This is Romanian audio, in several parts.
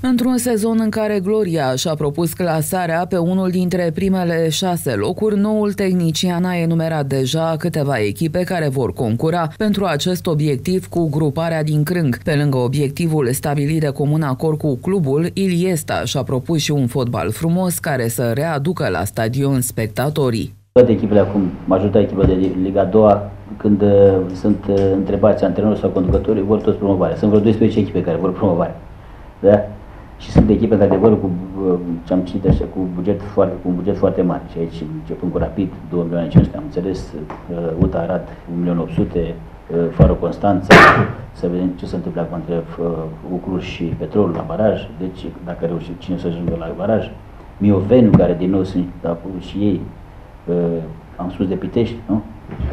Într-un sezon în care Gloria și-a propus clasarea pe unul dintre primele 6 locuri, noul tehnician a enumerat deja câteva echipe care vor concura pentru acest obiectiv cu gruparea din Crâng. Pe lângă obiectivul stabilit de comun acord cu clubul, Iliesta și-a propus și un fotbal frumos care să readucă la stadion spectatorii. Toate echipele acum, majoritatea echipelor de Liga 2, când sunt întrebați antrenorii sau conducătorii, vor toți promovare. Sunt vreo 12 echipe care vor promovare. Da? Și sunt echipe, într-adevăr, cu ce am citit așa, cu un buget foarte mare. Și aici, începând cu Rapid, 2.500.000, am înțeles, UTA Arad, 1.800.000, Faro Constanța, să vedem ce se întâmplă acum între Ucluj și Petrolul la baraj, deci dacă reușim cine să ajungă la baraj. Mioveniu, care din nou sunt și ei, am spus de Pitești, nu?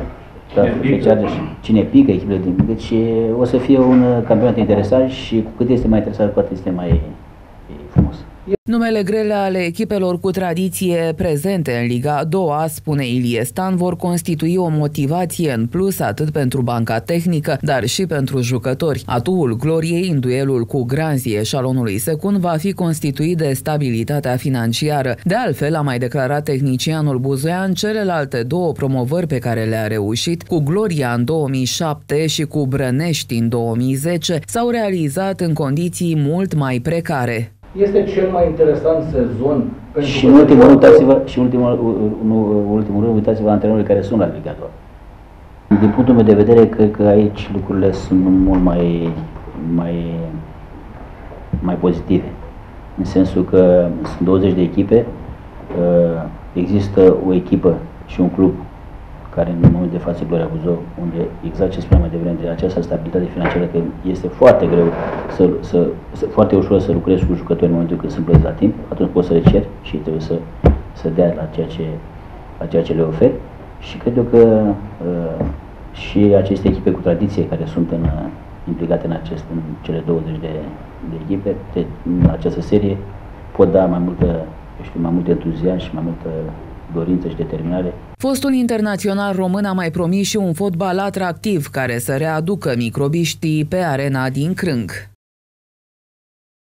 Cine pică echipele din... Deci o să fie un campionat interesant și cu cât este mai interesant, cu atât este mai frumos. Numele grele ale echipelor cu tradiție prezente în Liga a doua, spune Iliestan, vor constitui o motivație în plus atât pentru banca tehnică, dar și pentru jucători. Atuul Gloriei în duelul cu Granzi eșalonului secund va fi constituit de stabilitatea financiară. De altfel, a mai declarat tehnicianul buzoian, celelalte 2 promovări pe care le-a reușit, cu Gloria în 2007 și cu Brănești în 2010, s-au realizat în condiții mult mai precare. Este cel mai interesant sezon pentru... Și în ultimul rând, uitați-vă antrenorii care sunt la Liga 2. Din punctul meu de vedere, cred că aici lucrurile sunt mult mai pozitive. În sensul că sunt 20 de echipe, există o echipă și un club care în momentul de față Gloria Buzău, unde exact ce spuneam mai devreme, de această stabilitate financiară, că este foarte greu, foarte ușor să lucrezi cu jucători în momentul când sunt plătiți la timp, atunci poți să le ceri și trebuie să dea la ceea ce le oferi. Și cred eu că și aceste echipe cu tradiție care sunt implicate în cele 20 de echipe, în această serie, pot da mai mult entuziasm și mai multă dorință și determinare. Fostul internațional român a mai promis și un fotbal atractiv care să readucă microbiștii pe arena din Crâng.